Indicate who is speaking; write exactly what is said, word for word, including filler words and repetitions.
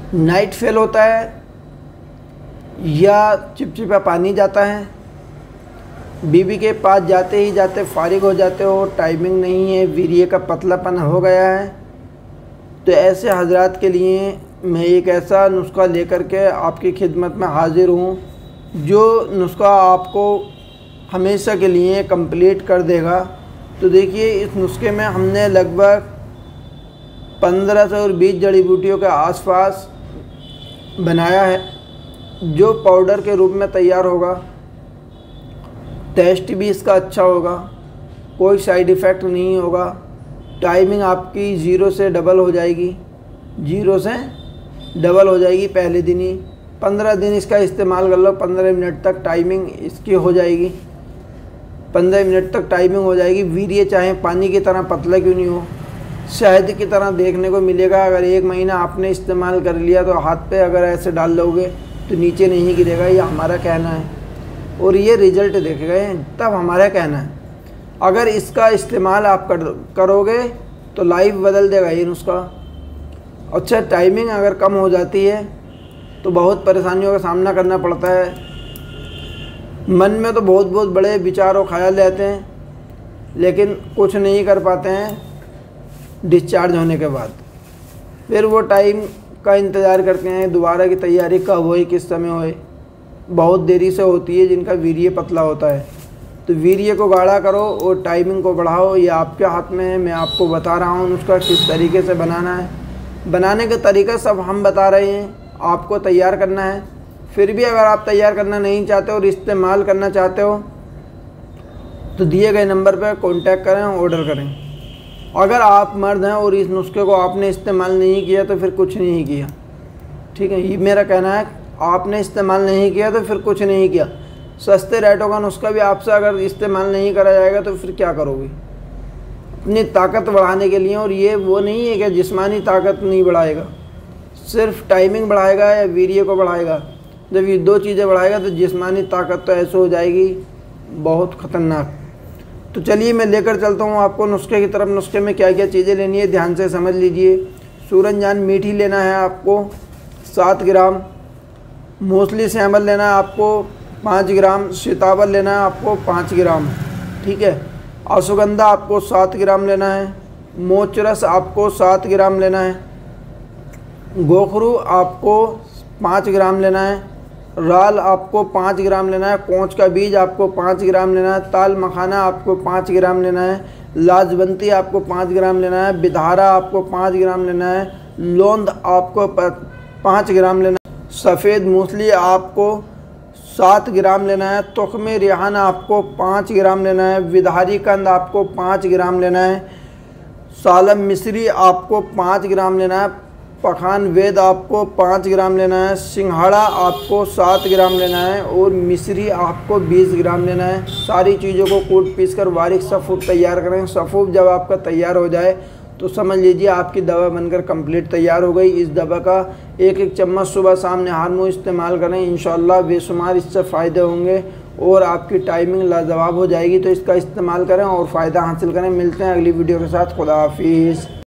Speaker 1: Night fail होता है या चिपचिपा पानी जाता है, बीबी के पास जाते ही जाते फारिग हो जाते हो, टाइमिंग नहीं है, वीर्य का पतलापन हो गया है, तो ऐसे हजरात के लिए मैं एक ऐसा नुस्खा लेकर के आपकी खिदमत में हाजिर हूँ जो नुस्खा आपको हमेशा के लिए कंप्लीट कर देगा। तो देखिए, इस नुस्खे में हमने लगभग पंद्रह से और बीस जड़ी बूटियों के आसपास बनाया है, जो पाउडर के रूप में तैयार होगा। टेस्ट भी इसका अच्छा होगा, कोई साइड इफ़ेक्ट नहीं होगा। टाइमिंग आपकी ज़ीरो से डबल हो जाएगी, ज़ीरो से डबल हो जाएगी पहले दिन ही। पंद्रह दिन इसका इस्तेमाल कर लो, पंद्रह मिनट तक टाइमिंग इसकी हो जाएगी, पंद्रह मिनट तक टाइमिंग हो जाएगी। वीर्य चाहे पानी की तरह पतला क्यों नहीं हो, शहद की तरह देखने को मिलेगा। अगर एक महीना आपने इस्तेमाल कर लिया तो हाथ पे अगर ऐसे डाल लोगे तो नीचे नहीं गिरेगा, ये हमारा कहना है, और ये रिज़ल्ट देखे गए तब हमारा कहना है। अगर इसका इस्तेमाल आप कर करोगे तो लाइफ बदल देगा ये नुस्खा। अच्छा, टाइमिंग अगर कम हो जाती है तो बहुत परेशानियों का सामना करना पड़ता है। मन में तो बहुत बहुत बड़े विचार और ख्याल रहते हैं, लेकिन कुछ नहीं कर पाते हैं डिस्चार्ज होने के बाद। फिर वो टाइम का इंतज़ार करते हैं दोबारा की तैयारी कब होए, किस समय होए। बहुत देरी से होती है जिनका वीर्य पतला होता है। तो वीर्य को गाढ़ा करो और टाइमिंग को बढ़ाओ, ये आपके हाथ में है। मैं आपको बता रहा हूँ उसका किस तरीके से बनाना है। बनाने का तरीका सब हम बता रहे हैं, आपको तैयार करना है। फिर भी अगर आप तैयार करना नहीं चाहते और इस्तेमाल करना चाहते हो तो दिए गए नंबर पर कांटेक्ट करें, ऑर्डर करें। अगर आप मर्द हैं और इस नुस्खे को आपने इस्तेमाल नहीं किया तो फिर कुछ नहीं किया, ठीक है। ये मेरा कहना है, आपने इस्तेमाल नहीं किया तो फिर कुछ नहीं किया। सस्ते रेटों का नुस्खा भी आपसे अगर इस्तेमाल नहीं करा जाएगा तो फिर क्या करोगे अपनी ताकत बढ़ाने के लिए। और ये वो नहीं है कि जिस्मानी ताकत नहीं बढ़ाएगा, सिर्फ टाइमिंग बढ़ाएगा या वीर्य को बढ़ाएगा। जब ये दो चीज़ें बढ़ाएगा तो जिस्मानी ताकत तो ऐसे हो जाएगी बहुत ख़तरनाक। तो चलिए मैं लेकर चलता हूँ आपको नुस्खे की तरफ। नुस्खे में क्या क्या चीज़ें लेनी है ध्यान से समझ लीजिए। सूरजजान मीठी लेना है आपको सात ग्राम, मूसली सैंबल लेना है आपको पाँच ग्राम, सीताबल लेना है आपको पाँच ग्राम, ठीक है। अश्वगंधा आपको सात ग्राम लेना है, मोचरस आपको सात ग्राम लेना है, गोखरू आपको पाँच ग्राम लेना है, राल आपको पाँच ग्राम लेना है, कोंच का बीज आपको पाँच ग्राम लेना है, ताल मखाना आपको पाँच ग्राम लेना है, लाजवंती आपको पाँच ग्राम लेना है, बिधारा आपको पाँच ग्राम लेना है, लौंद आपको पाँच ग्राम लेना है, सफ़ेद मूसली आपको सात ग्राम लेना है, तुख्मे रिहान आपको पाँच ग्राम लेना है, विधारी कंद आपको पाँच ग्राम लेना है, सालम मिश्री आपको पाँच ग्राम लेना है, पखान वेद आपको पाँच ग्राम लेना है, सिंघाड़ा आपको सात ग्राम लेना है और मिश्री आपको बीस ग्राम लेना है। सारी चीज़ों को कूट पीस कर बारीक सफ़ूफ तैयार करें। सफ़ूफ जब आपका तैयार हो जाए तो समझ लीजिए आपकी दवा बनकर कंप्लीट तैयार हो गई। इस दवा का एक एक चम्मच सुबह शाम नहार मुँह इस्तेमाल करें, इंशाअल्लाह बेशुमार इससे फ़ायदे होंगे और आपकी टाइमिंग लाजवाब हो जाएगी। तो इसका इस्तेमाल करें और फ़ायदा हासिल करें। मिलते हैं अगली वीडियो के साथ। खुदा हाफिज़।